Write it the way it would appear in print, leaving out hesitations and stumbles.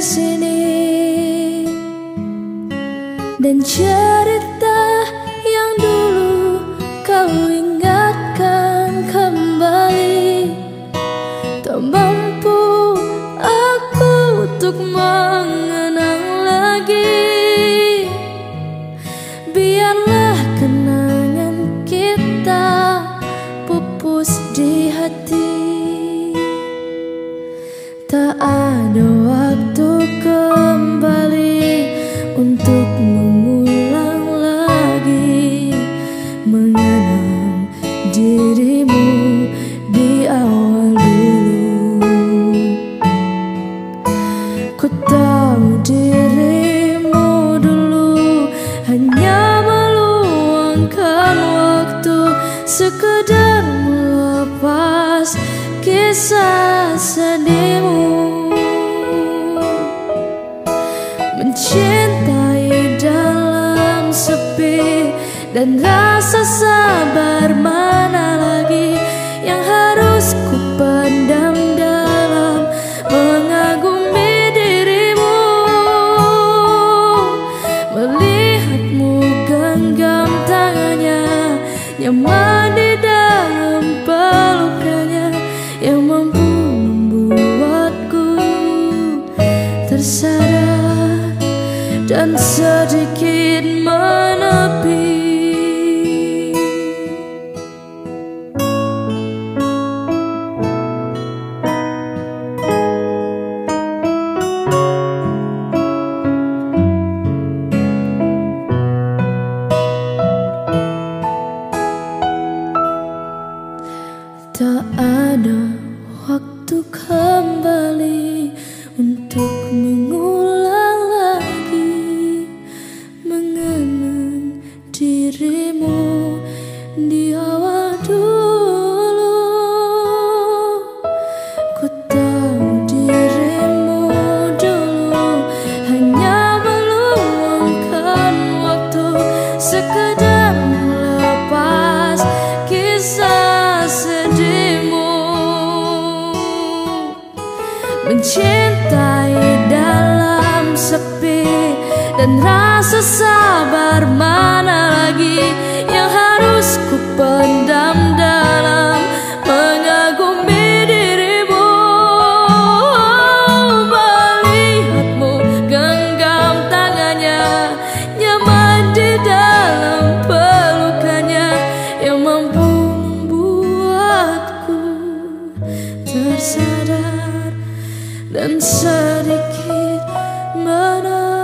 sini, dan cerita yang dulu kau ingatkan kembali. Tak mampu aku untuk mengenang lagi. Biarlah kenangan kita pupus di hati. Tak ada waktu kembali untuk mengulang lagi, mengenang dirimu di awal dulu. Ku tahu dirimu dulu hanya meluangkan waktu, sekedar melepas kisah sedihmu. Mencintai dalam sepi dan rasa sabar mana lagi yang harus ku pendam dalam mengagumi dirimu. Melihatmu genggam tangannya, nyaman di dalam pelukannya, yang mampu membuatku tersadar dan sedikit menepi. Tak ada waktu kembali untuk mengulang lagi, mengenang dirimu di awal dulu. Ku tahu dirimu dulu hanya meluangkan waktu, sekedar melepas kisah sedihmu. Mencintai dalam sepi dan rasa sabar mana lagi yang harus ku pendam dalam mengagumi dirimu. Melihatmu genggam tangannya, nyaman di dalam pelukannya, yang mampu membuatku tersadar dan sedikit menepi.